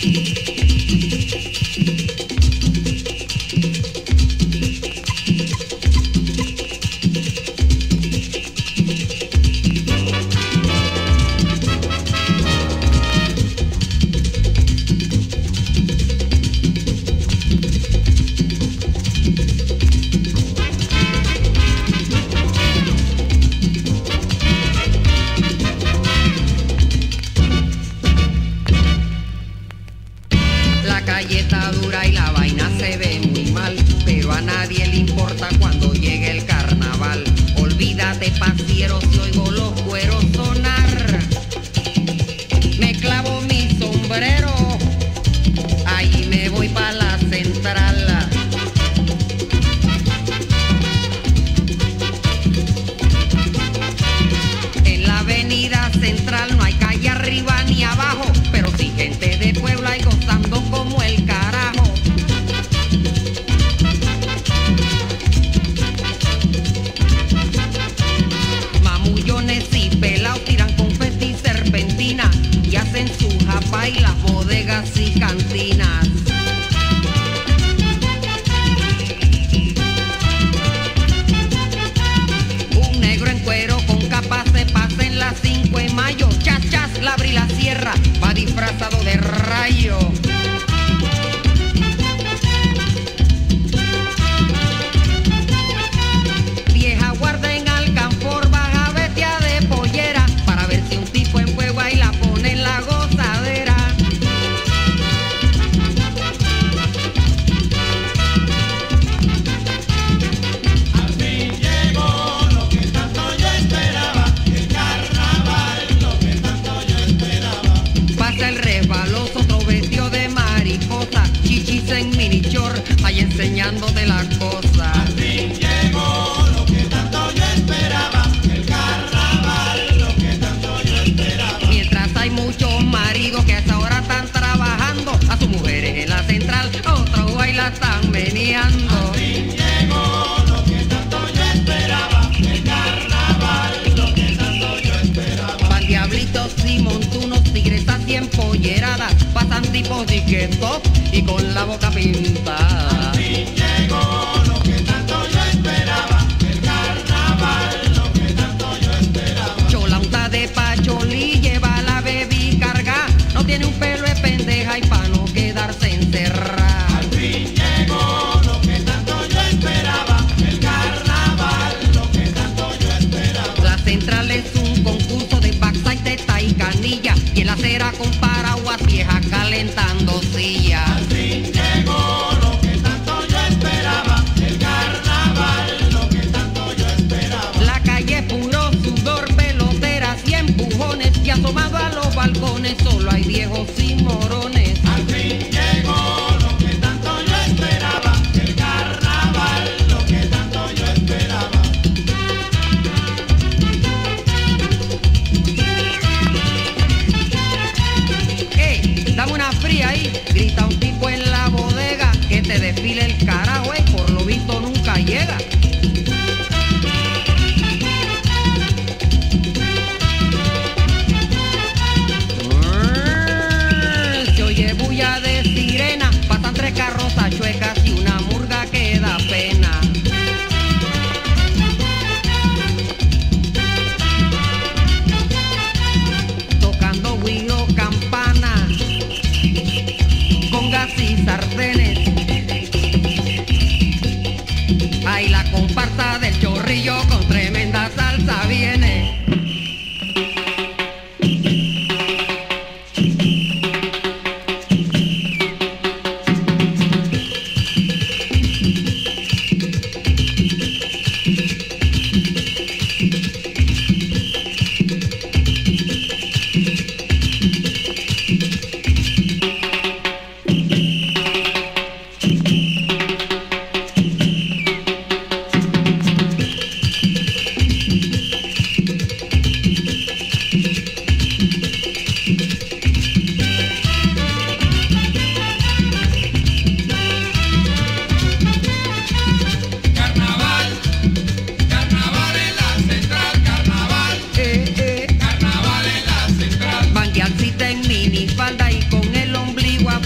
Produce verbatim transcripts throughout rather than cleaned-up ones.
minifalda y con el ombligo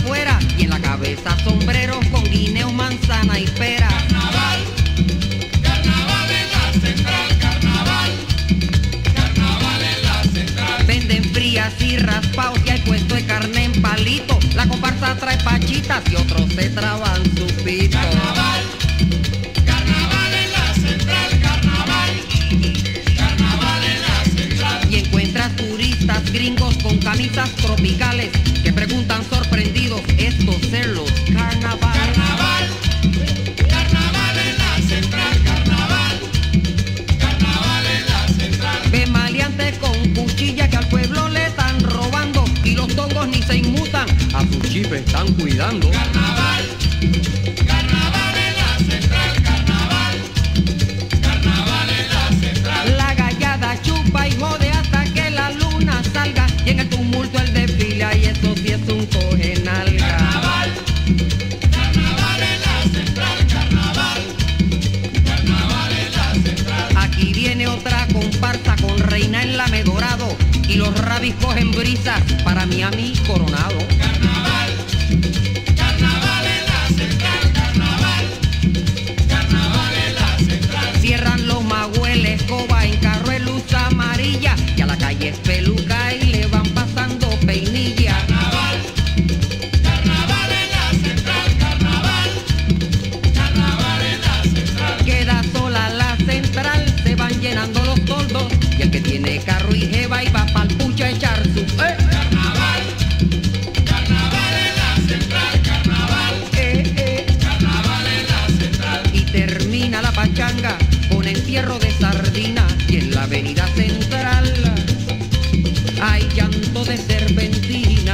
así raspados y hay puesto de carne en palito. La comparsa trae pachitas y otros se traban su pito. Carnaval, carnaval en la central, carnaval, carnaval en la central. Y encuentras turistas gringos con camisas tropicales que preguntan sorprendidos, ¿estos ser los carnaval? Carnaval, carnaval en la central, carnaval, carnaval en la central. Ve maleantes con cuchillas que al pueblo le están robando y los tongos ni se inmutan, a su chip están cuidando. Carnaval, carnaval en la central, carnaval, carnaval en la central. La gallada chupa y jode hasta que la luna salga y en el tumulto el desfile y eso sí es un coge nalga. Carnaval, carnaval en la central, carnaval, carnaval en la central. Aquí viene otra comparsa con reina en la Medorado y los rabis cogen brisas para Miami Coronado. Carnaval, carnaval en la central, carnaval, carnaval en la central. Cierran los magüeles, escoba en carro de luz amarilla y a la calle es peluca y le van pasando peinilla. Carnaval, carnaval en la central, carnaval, carnaval en la central. Queda sola la central, se van llenando los toldos y el que tiene carro y jeva y va pa'l pucho a echar su... ¡Eh! Carnaval, carnaval en la central, carnaval, ¡Eh, eh! carnaval en la central. Y termina la pachanga con entierro de sardina y en la avenida central hay llanto de serpentina.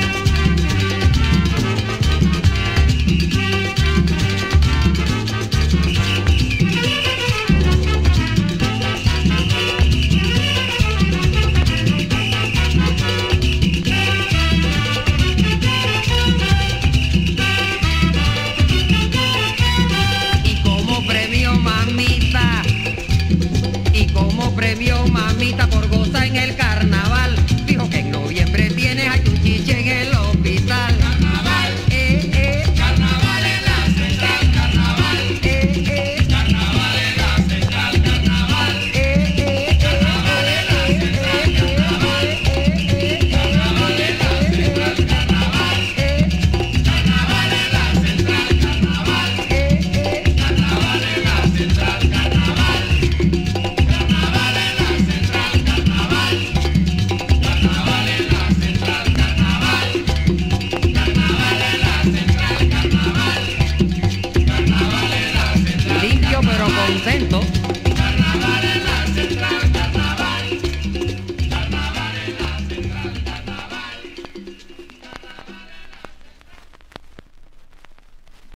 Y como premio mamita, y como premio mamita por gozar en el carnaval, dijo que en noviembre tienes a tu chiche en el hospital. Carnaval, Eh, eh, carnaval en la central, carnaval, eh, eh, carnaval en la central, carnaval, eh, eh, carnaval en la central, carnaval, carnaval en la central, carnaval, carnaval en la central, carnaval, carnaval en la central, carnaval, carnaval en la central, carnaval, carnaval en la central, carnaval, carnaval en la central, carnaval, carnaval en la central. limpio pero contento. Carnaval en la central, carnaval, carnaval en la central, carnaval.